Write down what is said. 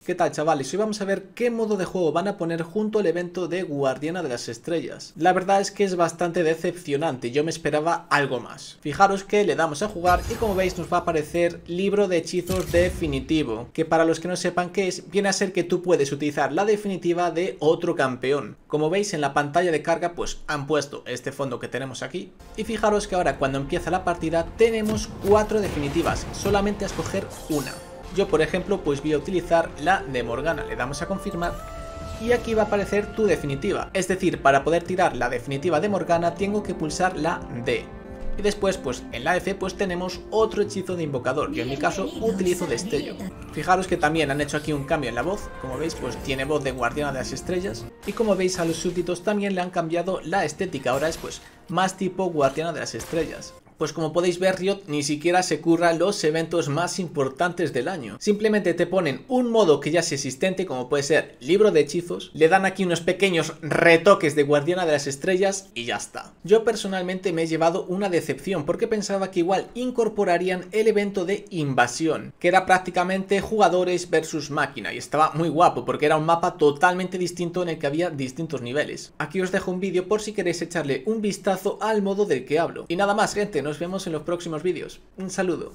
¿Qué tal, chavales? Hoy vamos a ver qué modo de juego van a poner junto al evento de Guardiana de las Estrellas. La verdad es que es bastante decepcionante, yo me esperaba algo más. Fijaros que le damos a jugar y como veis nos va a aparecer libro de hechizos definitivo, que para los que no sepan qué es, viene a ser que tú puedes utilizar la definitiva de otro campeón. Como veis en la pantalla de carga pues han puesto este fondo que tenemos aquí y fijaros que ahora cuando empieza la partida tenemos 4 definitivas, solamente a escoger una. Yo por ejemplo pues voy a utilizar la de Morgana, le damos a confirmar y aquí va a aparecer tu definitiva, es decir, para poder tirar la definitiva de Morgana tengo que pulsar la D. Y después pues en la F pues tenemos otro hechizo de invocador, yo en mi caso utilizo destello. Fijaros que también han hecho aquí un cambio en la voz, como veis pues tiene voz de Guardiana de las Estrellas y como veis a los súbditos también le han cambiado la estética, ahora es pues más tipo Guardiana de las Estrellas. Pues como podéis ver, Riot ni siquiera se curra los eventos más importantes del año. Simplemente te ponen un modo que ya es existente, como puede ser libro de hechizos, le dan aquí unos pequeños retoques de Guardiana de las Estrellas y ya está. Yo personalmente me he llevado una decepción porque pensaba que igual incorporarían el evento de invasión, que era prácticamente jugadores versus máquina y estaba muy guapo porque era un mapa totalmente distinto en el que había distintos niveles. Aquí os dejo un vídeo por si queréis echarle un vistazo al modo del que hablo. Y nada más, gente. Nos vemos en los próximos vídeos. Un saludo.